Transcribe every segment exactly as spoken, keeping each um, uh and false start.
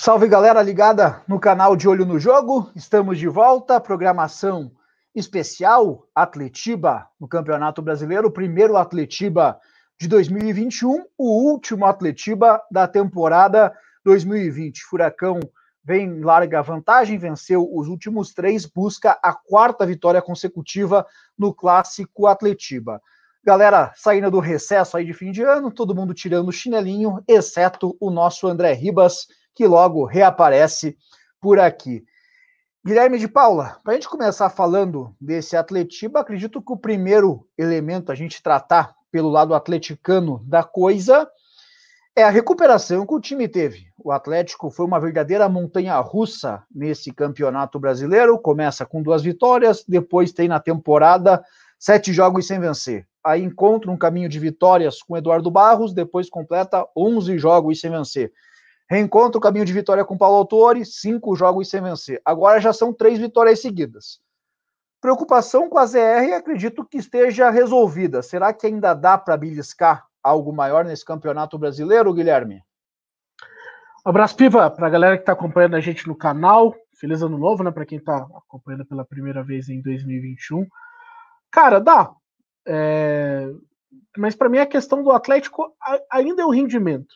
Salve galera ligada no canal de Olho no Jogo, estamos de volta, programação especial Atletiba no Campeonato Brasileiro, o primeiro Atletiba de dois mil e vinte e um, o último Atletiba da temporada dois mil e vinte. Furacão vem em larga vantagem, venceu os últimos três, busca a quarta vitória consecutiva no Clássico Atletiba. Galera saindo do recesso aí de fim de ano, todo mundo tirando o chinelinho, exceto o nosso André Ribas, que logo reaparece por aqui. Guilherme de Paula, para a gente começar falando desse Atletiba, acredito que o primeiro elemento a gente tratar pelo lado atleticano da coisa é a recuperação que o time teve. O Atlético foi uma verdadeira montanha-russa nesse campeonato brasileiro, começa com duas vitórias, depois tem na temporada sete jogos sem vencer. Aí encontra um caminho de vitórias com Eduardo Barros, depois completa onze jogos sem vencer. Reencontra o caminho de vitória com Paulo Autori, cinco jogos sem vencer. Agora já são três vitórias seguidas. Preocupação com a Z R, acredito que esteja resolvida. Será que ainda dá para beliscar algo maior nesse campeonato brasileiro, Guilherme? Um abraço, Piva, para a galera que está acompanhando a gente no canal. Feliz ano novo, né? Para quem está acompanhando pela primeira vez em dois mil e vinte e um. Cara, dá. É... Mas para mim a questão do Atlético ainda é o rendimento.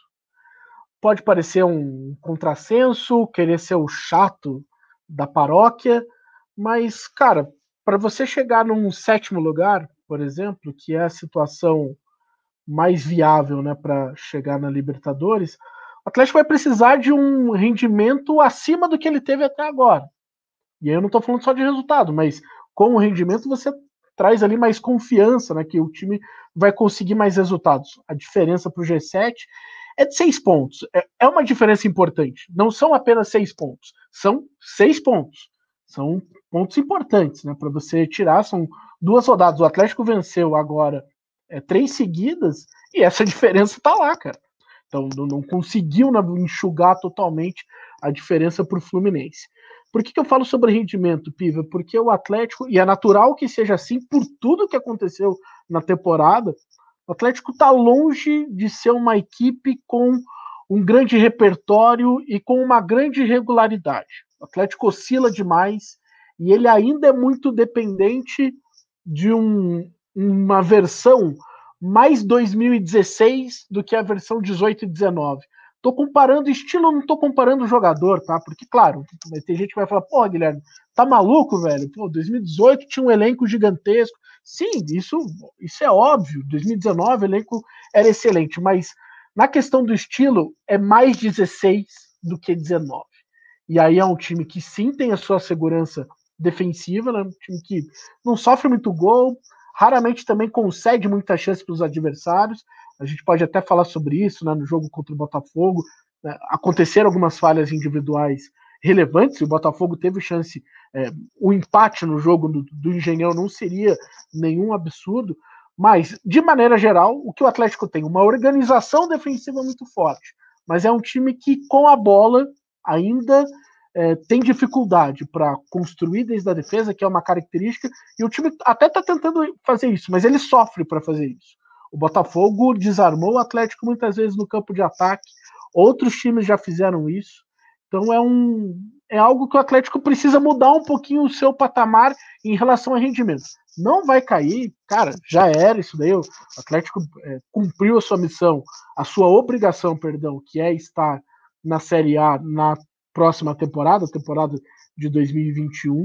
Pode parecer um contrassenso, querer ser o chato da paróquia, mas, cara, para você chegar num sétimo lugar, por exemplo, que é a situação mais viável, né, para chegar na Libertadores, o Atlético vai precisar de um rendimento acima do que ele teve até agora. E aí eu não estou falando só de resultado, mas com o rendimento você traz ali mais confiança, né, que o time vai conseguir mais resultados. A diferença para o G sete é de seis pontos. É uma diferença importante. Não são apenas seis pontos. São seis pontos. São pontos importantes, né? Para você tirar. São duas rodadas. O Atlético venceu agora é, três seguidas e essa diferença tá lá, cara. Então não conseguiu enxugar totalmente a diferença para o Fluminense. Por que, que eu falo sobre rendimento, Piva? Porque o Atlético, e é natural que seja assim por tudo que aconteceu na temporada, o Atlético está longe de ser uma equipe com um grande repertório e com uma grande regularidade. O Atlético oscila demais e ele ainda é muito dependente de um, uma versão mais dois mil e dezesseis do que a versão dezoito e dezenove. Tô comparando estilo, não tô comparando jogador, tá? Porque, claro, vai ter gente que vai falar, porra, Guilherme, tá maluco, velho? Pô, dois mil e dezoito tinha um elenco gigantesco. Sim, isso, isso é óbvio. dois mil e dezenove o elenco era excelente, mas na questão do estilo, é mais dezesseis do que dezenove. E aí é um time que sim tem a sua segurança defensiva, né? Um time que não sofre muito gol, raramente também concede muita chance para os adversários. A gente pode até falar sobre isso, né, no jogo contra o Botafogo. Né, aconteceram algumas falhas individuais relevantes, e o Botafogo teve chance, é, o empate no jogo do, do Engenhão não seria nenhum absurdo, mas, de maneira geral, o que o Atlético tem? Uma organização defensiva muito forte, mas é um time que, com a bola, ainda é, tem dificuldade para construir desde a defesa, que é uma característica, e o time até está tentando fazer isso, mas ele sofre para fazer isso. O Botafogo desarmou o Atlético muitas vezes no campo de ataque. Outros times já fizeram isso. Então é, um, é algo que o Atlético precisa mudar um pouquinho o seu patamar em relação a rendimento. Não vai cair, cara, já era isso daí. O Atlético é, cumpriu a sua missão, a sua obrigação, perdão, que é estar na Série A na próxima temporada, temporada de dois mil e vinte e um.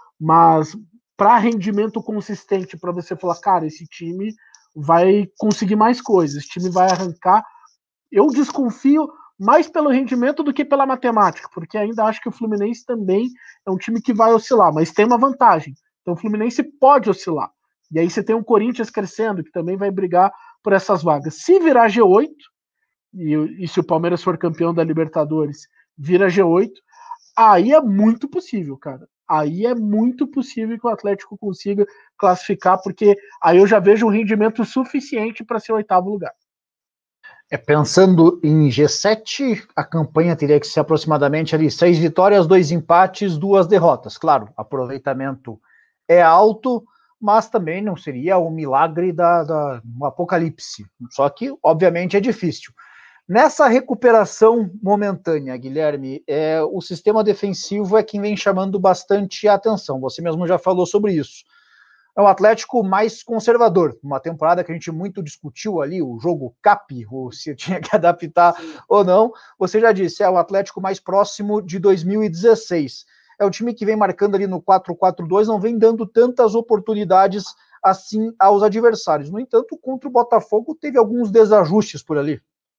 Mas para rendimento consistente, para você falar, cara, esse time vai conseguir mais coisas, esse time vai arrancar. Eu desconfio mais pelo rendimento do que pela matemática, porque ainda acho que o Fluminense também é um time que vai oscilar, mas tem uma vantagem. Então o Fluminense pode oscilar. E aí você tem um Corinthians crescendo, que também vai brigar por essas vagas. Se virar G oito, e, e se o Palmeiras for campeão da Libertadores, vira G oito, aí é muito possível, cara. Aí é muito possível que o Atlético consiga classificar, porque aí eu já vejo um rendimento suficiente para ser o oitavo lugar. É, pensando em G sete, a campanha teria que ser aproximadamente ali seis vitórias, dois empates, duas derrotas. Claro, aproveitamento é alto, mas também não seria o milagre da, da um apocalipse. Só que, obviamente, é difícil. Nessa recuperação momentânea, Guilherme, é, o sistema defensivo é quem vem chamando bastante atenção. Você mesmo já falou sobre isso. É um Atlético mais conservador. Uma temporada que a gente muito discutiu ali, o jogo cap, ou se tinha que adaptar Sim. ou não. Você já disse, é o Atlético mais próximo de dois mil e dezesseis. É um time que vem marcando ali no quatro quatro dois, não vem dando tantas oportunidades assim aos adversários. No entanto, contra o Botafogo teve alguns desajustes por ali.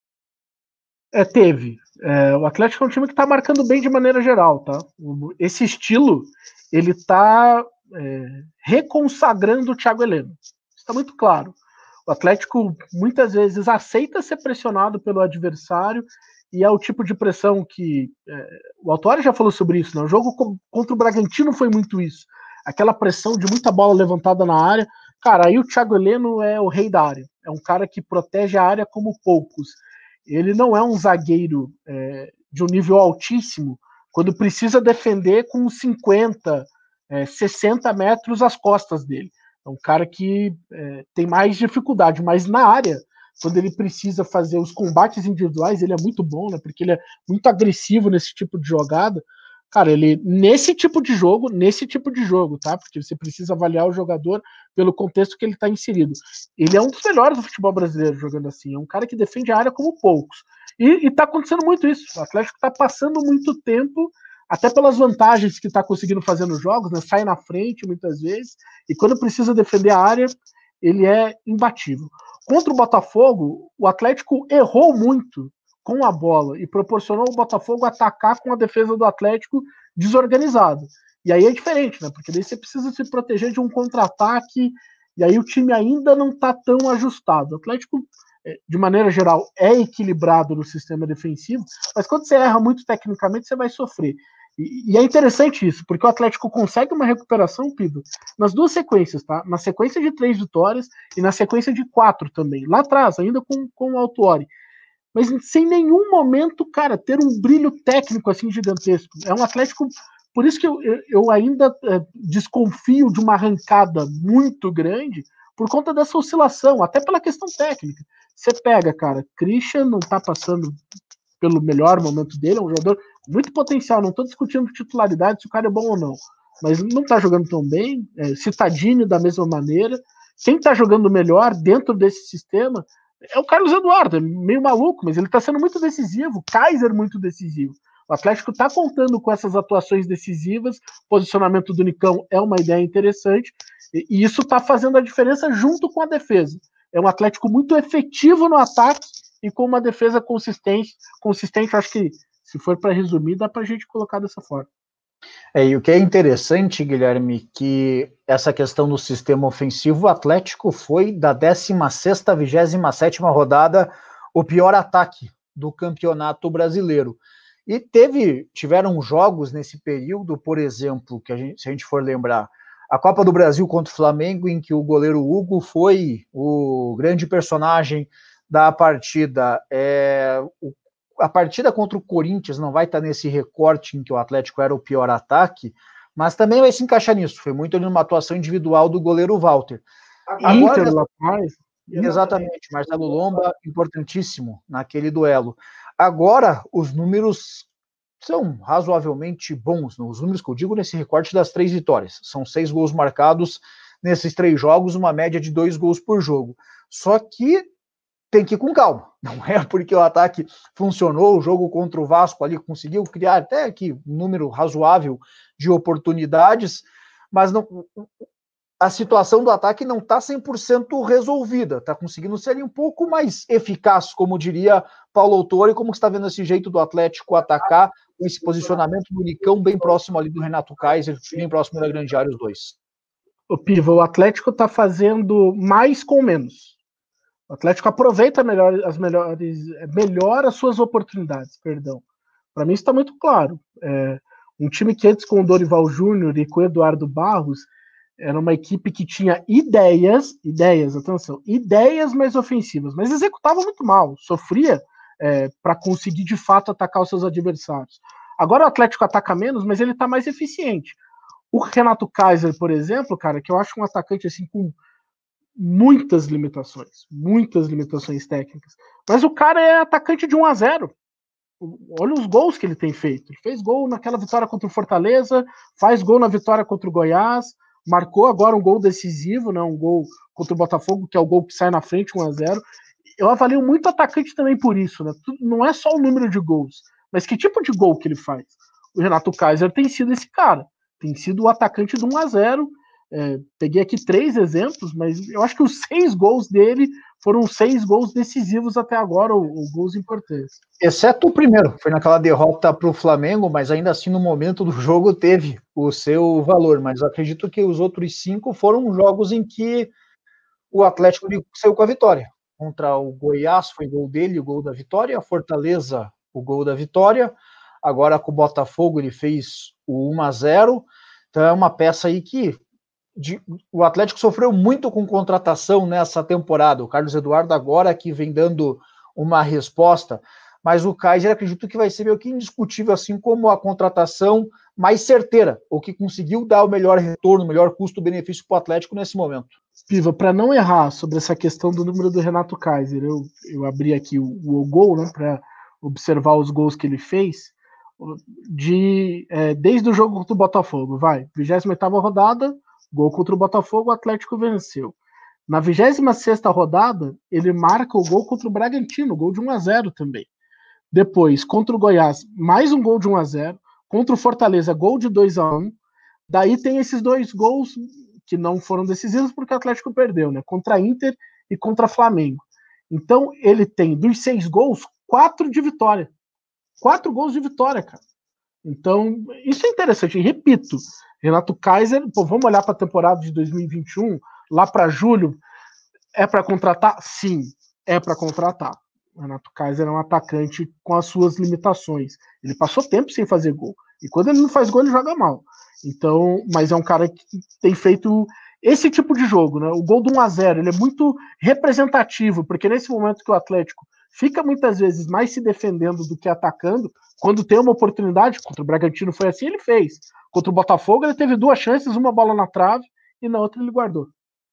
É, teve. É, o Atlético é um time que está marcando bem de maneira geral, tá? Esse estilo, ele está é, reconsagrando o Thiago Heleno. Está muito claro. O Atlético muitas vezes aceita ser pressionado pelo adversário e é o tipo de pressão que é, o Autuori já falou sobre isso, né? O jogo contra o Bragantino foi muito isso. Aquela pressão de muita bola levantada na área. Cara, aí o Thiago Heleno é o rei da área. É um cara que protege a área como poucos. Ele não é um zagueiro é, de um nível altíssimo quando precisa defender com cinquenta, é, sessenta metros as costas dele. É um cara que é, tem mais dificuldade, mas na área, quando ele precisa fazer os combates individuais, ele é muito bom, né? Porque ele é muito agressivo nesse tipo de jogada. Cara, ele, nesse tipo de jogo, nesse tipo de jogo, tá? Porque você precisa avaliar o jogador pelo contexto que ele está inserido. Ele é um dos melhores do futebol brasileiro jogando assim. É um cara que defende a área como poucos. E, e tá acontecendo muito isso. O Atlético tá passando muito tempo, até pelas vantagens que tá conseguindo fazer nos jogos, né? Sai na frente muitas vezes. E quando precisa defender a área, ele é imbatível. Contra o Botafogo, o Atlético errou muito com a bola e proporcionou o Botafogo atacar com a defesa do Atlético desorganizado. E aí é diferente, né? Porque daí você precisa se proteger de um contra-ataque e aí o time ainda não está tão ajustado. O Atlético, de maneira geral, é equilibrado no sistema defensivo, mas quando você erra muito tecnicamente, você vai sofrer. E, e é interessante isso, porque o Atlético consegue uma recuperação, Pido, nas duas sequências, tá? Na sequência de três vitórias e na sequência de quatro também. Lá atrás, ainda com, com o Autuori. Mas sem nenhum momento, cara, ter um brilho técnico assim gigantesco. É um Atlético, por isso que eu, eu ainda é, desconfio de uma arrancada muito grande, por conta dessa oscilação, até pela questão técnica. Você pega, cara, Christian não tá passando pelo melhor momento dele, é um jogador com muito potencial, não tô discutindo titularidade, se o cara é bom ou não, mas não tá jogando tão bem, é, Cittadini da mesma maneira. Quem tá jogando melhor dentro desse sistema é o Carlos Eduardo, meio maluco, mas ele está sendo muito decisivo, Kaiser muito decisivo. O Atlético está contando com essas atuações decisivas, posicionamento do Nicão é uma ideia interessante, e isso está fazendo a diferença junto com a defesa. É um Atlético muito efetivo no ataque e com uma defesa consistente, consistente, acho que, se for para resumir, dá para a gente colocar dessa forma. É, e o que é interessante, Guilherme, que essa questão do sistema ofensivo, o Atlético foi da décima sexta à vigésima sétima rodada o pior ataque do Campeonato Brasileiro. E teve, tiveram jogos nesse período, por exemplo, que a gente, se a gente for lembrar, a Copa do Brasil contra o Flamengo, em que o goleiro Hugo foi o grande personagem da partida. É, o A partida contra o Corinthians não vai estar nesse recorte em que o Atlético era o pior ataque, mas também vai se encaixar nisso. Foi muito numa atuação individual do goleiro Walter. Agora, Inter, rapaz. Exatamente, Marcelo Lomba, importantíssimo naquele duelo. Agora, os números são razoavelmente bons, os números que eu digo nesse recorte das três vitórias. São seis gols marcados nesses três jogos, uma média de dois gols por jogo. Só que tem que ir com calma, não é porque o ataque funcionou, o jogo contra o Vasco ali conseguiu criar até aqui um número razoável de oportunidades, mas não, a situação do ataque não está cem por cento resolvida, está conseguindo ser um pouco mais eficaz, como diria Paulo Autuori, como está vendo esse jeito do Atlético atacar, com esse posicionamento do Nicão bem próximo ali do Renato Kaiser, bem próximo da grande área, os dois. O Piva, o Atlético está fazendo mais com menos. O Atlético aproveita melhor as melhores, melhora as suas oportunidades, perdão. Para mim está muito claro. É, um time que antes com o Dorival Júnior e com o Eduardo Barros era uma equipe que tinha ideias, ideias, atenção, ideias mais ofensivas, mas executava muito mal, sofria é, para conseguir de fato atacar os seus adversários. Agora o Atlético ataca menos, mas ele está mais eficiente. O Renato Kaiser, por exemplo, cara, que eu acho um atacante assim com muitas limitações, muitas limitações técnicas. Mas o cara é atacante de um a zero. Olha os gols que ele tem feito. Ele fez gol naquela vitória contra o Fortaleza, faz gol na vitória contra o Goiás, marcou agora um gol decisivo, né, um gol contra o Botafogo, que é o gol que sai na frente, um a zero. Eu avalio muito atacante também por isso, né? Não é só o número de gols, mas que tipo de gol que ele faz. O Renato Kaiser tem sido esse cara, tem sido o atacante do um a zero. É, peguei aqui três exemplos, mas eu acho que os seis gols dele foram seis gols decisivos até agora, ou, ou gols importantes. Exceto o primeiro, foi naquela derrota para o Flamengo, mas ainda assim no momento do jogo teve o seu valor, mas acredito que os outros cinco foram jogos em que o Atlético saiu com a vitória. Contra o Goiás foi gol dele, o gol da vitória, a Fortaleza, o gol da vitória, agora com o Botafogo ele fez o um a zero, então é uma peça aí que de, o Atlético sofreu muito com contratação nessa temporada, o Carlos Eduardo agora que vem dando uma resposta, mas o Kaiser acredito que vai ser meio que indiscutível, assim como a contratação mais certeira, o que conseguiu dar o melhor retorno, o melhor custo-benefício para o Atlético nesse momento. Piva, para não errar sobre essa questão do número do Renato Kaiser, eu, eu abri aqui o, o gol, né, para observar os gols que ele fez, de, é, desde o jogo contra o Botafogo, vai, vigésima oitava rodada, gol contra o Botafogo, o Atlético venceu. Na vigésima sexta rodada, ele marca o gol contra o Bragantino, gol de um a zero também. Depois, contra o Goiás, mais um gol de um a zero. Contra o Fortaleza, gol de dois a um. Daí tem esses dois gols que não foram decisivos porque o Atlético perdeu, né? Contra a Inter e contra Flamengo. Então, ele tem dos seis gols, quatro de vitória. Quatro gols de vitória, cara. Então, isso é interessante. E repito, Renato Kaiser, pô, vamos olhar para a temporada de dois mil e vinte e um, lá para julho, é para contratar? Sim, é para contratar. O Renato Kaiser é um atacante com as suas limitações. Ele passou tempo sem fazer gol. E quando ele não faz gol, ele joga mal. Então, mas é um cara que tem feito esse tipo de jogo, né? O gol do um a zero, ele é muito representativo, porque nesse momento que o Atlético fica muitas vezes mais se defendendo do que atacando, quando tem uma oportunidade, contra o Bragantino foi assim, ele fez. Contra o Botafogo, ele teve duas chances, uma bola na trave e na outra ele guardou.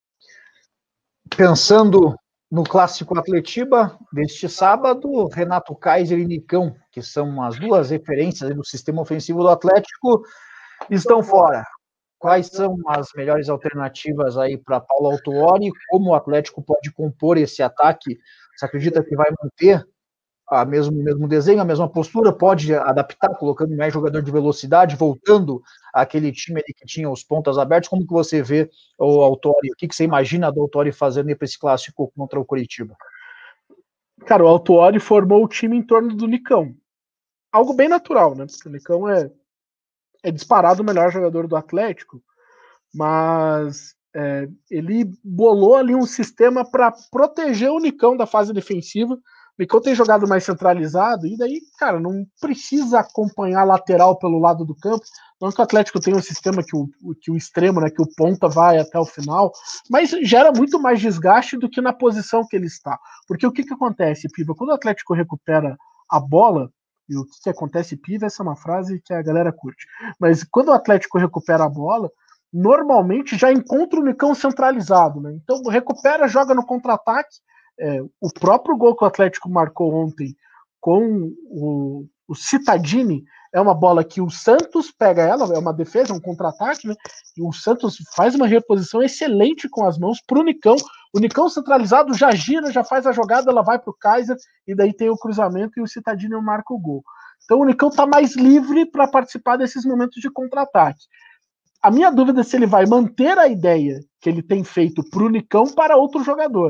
Pensando no clássico Atletiba deste sábado, Renato Kaiser e Nicão, que são as duas referências do sistema ofensivo do Atlético, estão fora. Quais são as melhores alternativas aí para Paulo Autuori? Como o Atlético pode compor esse ataque? Você acredita que vai manter a mesmo, mesmo desenho, a mesma postura? Pode adaptar, colocando mais jogador de velocidade, voltando àquele time ali que tinha os pontas abertos? Como que você vê o Autuori? O que, que você imagina do Autuori fazendo para esse clássico contra o Coritiba? Cara, o Autuori formou o time em torno do Nicão. Algo bem natural, né? Porque o Nicão é, é disparado o melhor jogador do Atlético, mas é, ele bolou ali um sistema para proteger o Nicão da fase defensiva. O Nicão tem jogado mais centralizado, e daí, cara, não precisa acompanhar lateral pelo lado do campo. Não que o Atlético tenha um sistema que o, que o extremo, né, que o ponta vai até o final, mas gera muito mais desgaste do que na posição que ele está. Porque o que, que acontece, Piva? Quando o Atlético recupera a bola, e o que, que acontece, Piva, essa é uma frase que a galera curte, mas quando o Atlético recupera a bola, normalmente já encontra o Nicão centralizado, né? Então recupera, joga no contra-ataque. É, o próprio gol que o Atlético marcou ontem com o, o Cittadini é uma bola que o Santos pega ela, é uma defesa, um contra-ataque, né? E o Santos faz uma reposição excelente com as mãos pro Nicão. O Nicão centralizado já gira, já faz a jogada, ela vai pro Kaiser, e daí tem o cruzamento e o Cittadini marca o gol. Então o Nicão tá mais livre para participar desses momentos de contra-ataque. A minha dúvida é se ele vai manter a ideia que ele tem feito pro Nicão para outro jogador.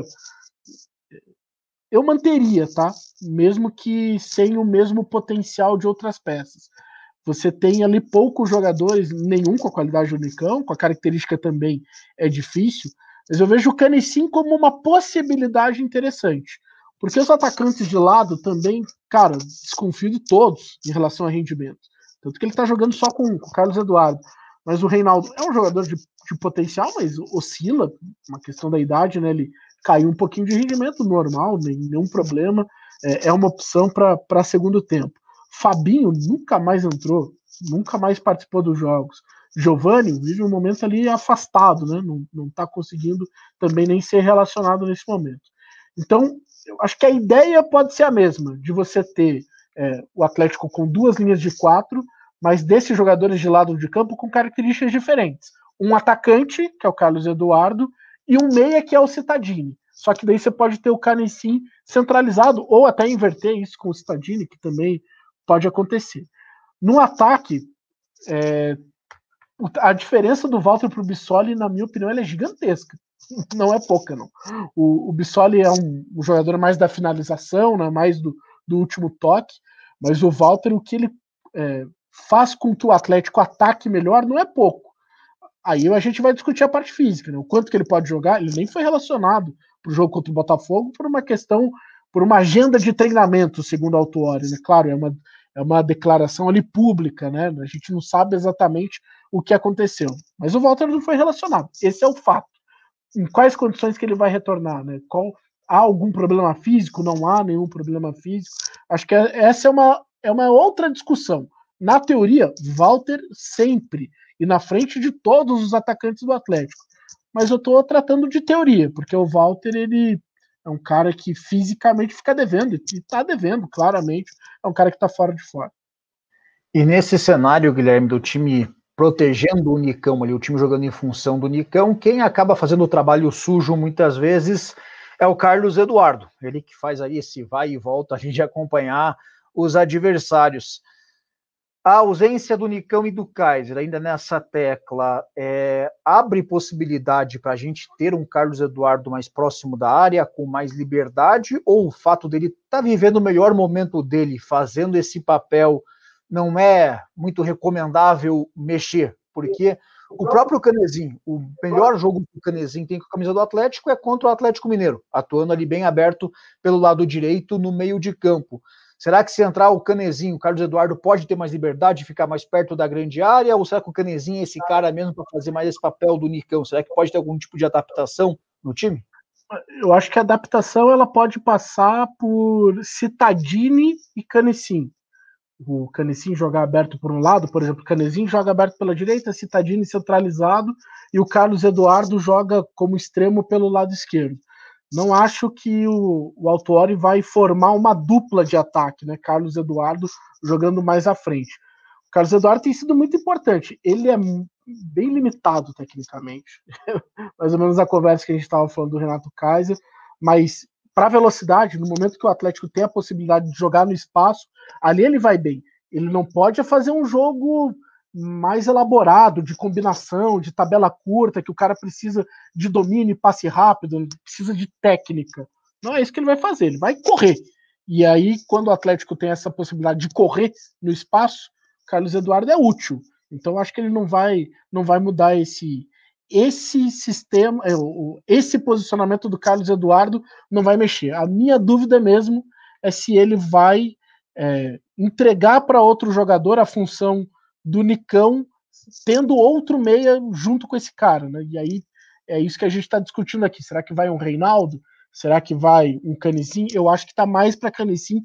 Eu manteria, tá? Mesmo que sem o mesmo potencial de outras peças. Você tem ali poucos jogadores, nenhum com a qualidade do Nicão, com a característica também é difícil, mas eu vejo o Canessim como uma possibilidade interessante. Porque os atacantes de lado também, cara, desconfio de todos em relação a rendimento. Tanto que ele tá jogando só com, com o Carlos Eduardo. Mas o Reinaldo é um jogador de, de potencial, mas oscila, uma questão da idade, né? Ele caiu um pouquinho de rendimento normal, nenhum problema, é, é uma opção para segundo tempo. Fabinho nunca mais entrou, nunca mais participou dos jogos. Giovani vive um momento ali afastado, né? Não está conseguindo também nem ser relacionado nesse momento. Então, eu acho que a ideia pode ser a mesma, de você ter é, o Atlético com duas linhas de quatro, mas desses jogadores de lado de campo com características diferentes. Um atacante, que é o Carlos Eduardo, e um meia, que é o Cittadini. Só que daí você pode ter o Canessim centralizado, ou até inverter isso com o Cittadini, que também pode acontecer. No ataque, é, a diferença do Walter para o Bissoli, na minha opinião, ela é gigantesca. Não é pouca, não. O, o Bissoli é um, um jogador mais da finalização, né, mais do, do último toque, mas o Walter, o que ele é, faz com que o Atlético ataque melhor, não é pouco. Aí a gente vai discutir a parte física, né? O quanto que ele pode jogar. Ele nem foi relacionado para o jogo contra o Botafogo por uma questão, por uma agenda de treinamento, segundo a Autuori, né? Claro, é uma, é uma declaração ali pública, né? A gente não sabe exatamente o que aconteceu. Mas o Walter não foi relacionado. Esse é o fato. Em quais condições que ele vai retornar, né? Qual, há algum problema físico? Não há nenhum problema físico? Acho que essa é uma, é uma outra discussão. Na teoria, Walter sempre e na frente de todos os atacantes do Atlético. Mas eu estou tratando de teoria, porque o Walter, ele é um cara que fisicamente fica devendo, e está devendo, claramente, é um cara que está fora de forma. E nesse cenário, Guilherme, do time protegendo o Nicão ali, o time jogando em função do Nicão, quem acaba fazendo o trabalho sujo muitas vezes é o Carlos Eduardo, ele que faz aí esse vai e volta, a gente acompanhar os adversários. A ausência do Nicão e do Kaiser, ainda nessa tecla, é, abre possibilidade para a gente ter um Carlos Eduardo mais próximo da área, com mais liberdade, ou o fato dele estar tá vivendo o melhor momento dele, fazendo esse papel, não é muito recomendável mexer? Porque o próprio Canezinho, o melhor jogo que o Canezinho tem com a camisa do Atlético é contra o Atlético Mineiro, atuando ali bem aberto pelo lado direito, no meio de campo. Será que se entrar o Canezinho, o Carlos Eduardo pode ter mais liberdade, ficar mais perto da grande área? Ou será que o Canezinho é esse cara mesmo para fazer mais esse papel do Nicão? Será que pode ter algum tipo de adaptação no time? Eu acho que a adaptação ela pode passar por Cittadini e Canezinho. O Canezinho jogar aberto por um lado, por exemplo, o Canezinho joga aberto pela direita, Cittadini centralizado, e o Carlos Eduardo joga como extremo pelo lado esquerdo. Não acho que o, o Autuori vai formar uma dupla de ataque, né? Carlos Eduardo jogando mais à frente. O Carlos Eduardo tem sido muito importante. Ele é bem limitado tecnicamente. Mais ou menos a conversa que a gente estava falando do Renato Kaiser, mas para velocidade, no momento que o Atlético tem a possibilidade de jogar no espaço, ali ele vai bem. Ele não pode fazer um jogo mais elaborado, de combinação, de tabela curta, que o cara precisa de domínio e passe rápido, ele precisa de técnica. Não é isso que ele vai fazer, ele vai correr. E aí, quando o Atlético tem essa possibilidade de correr no espaço, Carlos Eduardo é útil. Então, acho que ele não vai, não vai mudar esse, esse sistema, esse posicionamento do Carlos Eduardo não vai mexer. A minha dúvida mesmo é se ele vai é, entregar para outro jogador a função do Nicão, tendo outro meia junto com esse cara, né? E aí é isso que a gente está discutindo aqui. Será que vai um Reinaldo? Será que vai um Canezinho? Eu acho que está mais para Canezinho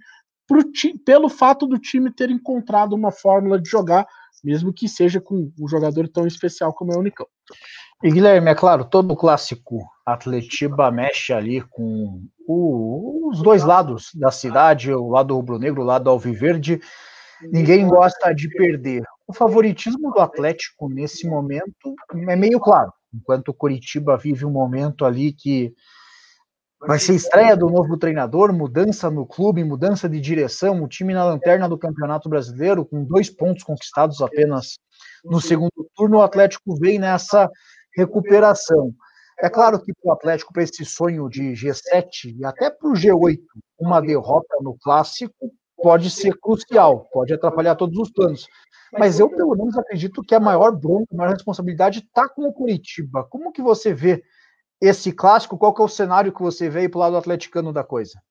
pelo fato do time ter encontrado uma fórmula de jogar, mesmo que seja com um jogador tão especial como é o Nicão. E Guilherme, é claro, todo o clássico Atletiba mexe ali com o, os dois lados da cidade, o lado rubro-negro, o lado alviverde. Ninguém gosta de perder. O favoritismo do Atlético nesse momento é meio claro, enquanto o Coritiba vive um momento ali que vai ser estreia do novo treinador, mudança no clube, mudança de direção, o time na lanterna do Campeonato Brasileiro, com dois pontos conquistados apenas no segundo turno, o Atlético vem nessa recuperação. É claro que para o Atlético, para esse sonho de G sete e até para o G oito, uma derrota no Clássico pode ser crucial, pode atrapalhar todos os planos. Mas eu, pelo menos, acredito que a maior bronca, a maior responsabilidade está com o Coritiba. Como que você vê esse clássico? Qual que é o cenário que você vê aí para o lado atleticano da coisa?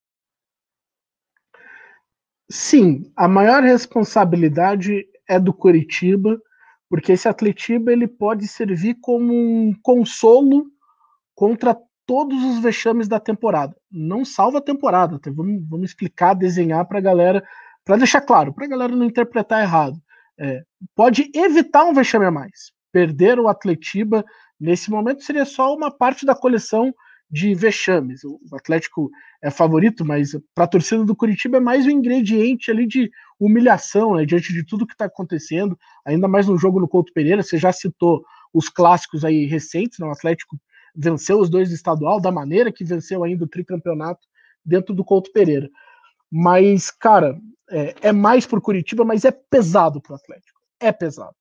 Sim, a maior responsabilidade é do Coritiba, porque esse Atletiba ele pode servir como um consolo contra todos os vexames da temporada. Não salva a temporada, tá? vamos, vamos explicar, desenhar para a galera, para deixar claro, para a galera não interpretar errado. é, pode evitar um vexame a mais. Perder o Atletiba nesse momento seria só uma parte da coleção de vexames. O Atlético é favorito, mas para a torcida do Curitiba é mais um ingrediente ali de humilhação, né, diante de tudo que está acontecendo, ainda mais no jogo no Couto Pereira. Você já citou os clássicos aí recentes, né, o Atlético venceu os dois do estadual, da maneira que venceu ainda o tricampeonato dentro do Couto Pereira. Mas, cara, é, é mais pro Curitiba, mas é pesado pro Atlético. É pesado.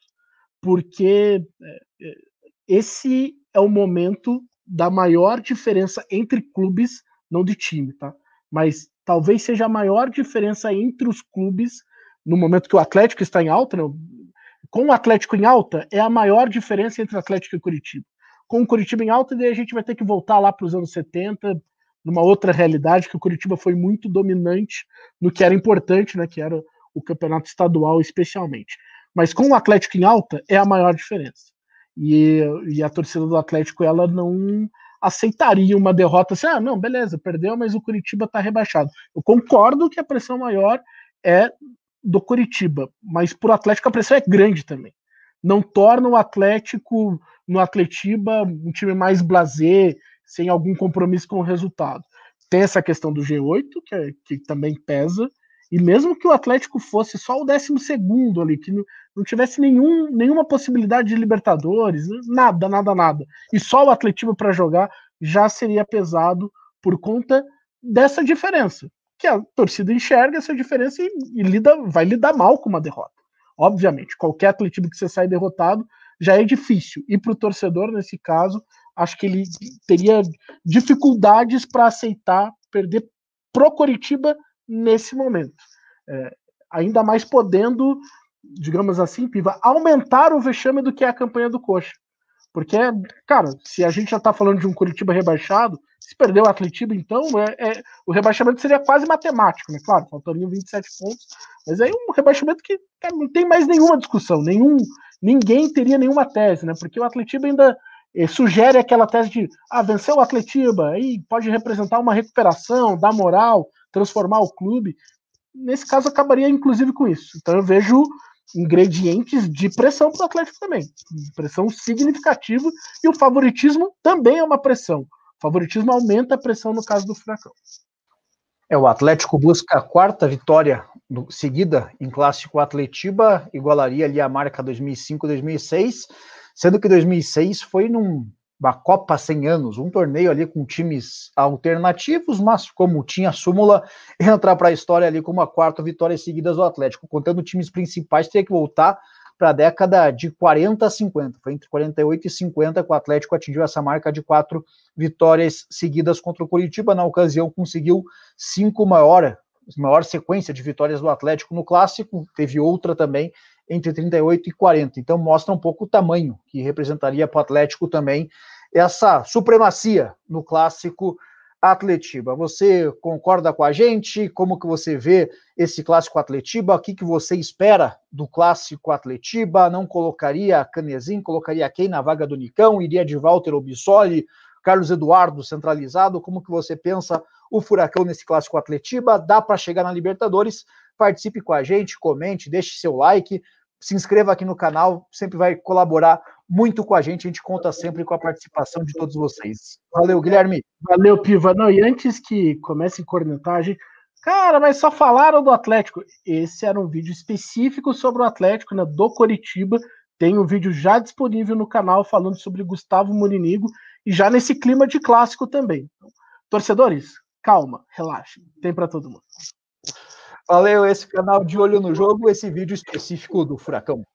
Porque é, esse é o momento da maior diferença entre clubes, não de time, tá? Mas talvez seja a maior diferença entre os clubes no momento que o Atlético está em alta, né? Com o Atlético em alta, é a maior diferença entre Atlético e Curitiba. Com o Curitiba em alta, daí a gente vai ter que voltar lá para os anos setenta, numa outra realidade, que o Curitiba foi muito dominante no que era importante, né, que era o campeonato estadual especialmente. Mas com o Atlético em alta, é a maior diferença. E, e a torcida do Atlético, ela não aceitaria uma derrota assim, ah, não, beleza, perdeu, mas o Curitiba está rebaixado. Eu concordo que a pressão maior é do Curitiba, mas por Atlético a pressão é grande também. Não torna o Atlético, no Atletiba, um time mais blasé, sem algum compromisso com o resultado. Tem essa questão do G oito, que, é, que também pesa, e mesmo que o Atlético fosse só o décimo segundo ali, que não, não tivesse nenhum, nenhuma possibilidade de Libertadores, nada, nada, nada, e só o Atletiba para jogar, já seria pesado por conta dessa diferença, que a torcida enxerga essa diferença e, e lida, vai lidar mal com uma derrota. Obviamente, qualquer Atletiba que você sai derrotado já é difícil, e para o torcedor, nesse caso, acho que ele teria dificuldades para aceitar perder pro Coritiba nesse momento. É, ainda mais podendo, digamos assim, Piva, aumentar o vexame do que é a campanha do Coxa. Porque, cara, se a gente já está falando de um Coritiba rebaixado, se perder o Atletiba, então, é, é, o rebaixamento seria quase matemático, né? Claro, faltariam vinte e sete pontos, mas aí um rebaixamento que cara, não tem mais nenhuma discussão, nenhum, ninguém teria nenhuma tese, né? Porque o Atletiba ainda eh, sugere aquela tese de, ah, venceu o Atletiba, aí pode representar uma recuperação, dar moral, transformar o clube. Nesse caso, acabaria inclusive com isso. Então eu vejo ingredientes de pressão para o Atlético também. Pressão significativa, e o favoritismo também é uma pressão. O favoritismo aumenta a pressão no caso do Furacão. É, o Atlético busca a quarta vitória no, seguida em clássico. Atletiba igualaria ali a marca dois mil e cinco, dois mil e seis, sendo que dois mil e seis foi numa Copa cem anos, um torneio ali com times alternativos, mas como tinha súmula, entrar para a história ali como a quarta vitória seguida do Atlético. Contando times principais, teria que voltar para a década de quarenta a cinquenta, foi entre quarenta e oito e cinquenta que o Atlético atingiu essa marca de quatro vitórias seguidas contra o Coritiba. Na ocasião conseguiu cinco maior, maior sequência de vitórias do Atlético no Clássico, teve outra também entre trinta e oito e quarenta, então mostra um pouco o tamanho que representaria para o Atlético também essa supremacia no Clássico Atletiba. Você concorda com a gente? Como que você vê esse Clássico Atletiba? O que, que você espera do Clássico Atletiba? Não colocaria Canezin, colocaria quem na vaga do Nicão? Iria de Walter ou Bissoli? Carlos Eduardo centralizado? Como que você pensa o Furacão nesse Clássico Atletiba? Dá para chegar na Libertadores? Participe com a gente, comente, deixe seu like, se inscreva aqui no canal, sempre vai colaborar muito com a gente, a gente conta sempre com a participação de todos vocês. Valeu, Guilherme. Valeu, Piva. Não, e antes que comece a cornetagem, cara, mas só falaram do Atlético. Esse era um vídeo específico sobre o Atlético, né, do Coritiba. Tem um vídeo já disponível no canal falando sobre Gustavo Murinigo e já nesse clima de clássico também. Então, torcedores, calma, relaxem, tem para todo mundo. Valeu, esse canal de Olho no Jogo, esse vídeo específico do Furacão.